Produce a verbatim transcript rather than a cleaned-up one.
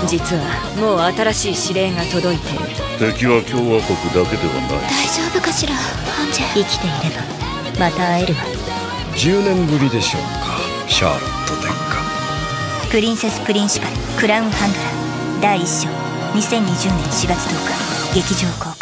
実はもう新しい指令が届いてる。 敵は共和国だけではない。 大丈夫かしらアンジェ。 生きていればまた会えるわ。 じゅうねんぶりでしょうか、シャーロット殿下。 プリンセスプリンシパルクラウンハンドラーだいいっ章にせんにじゅうねんしがつとおか劇場公開。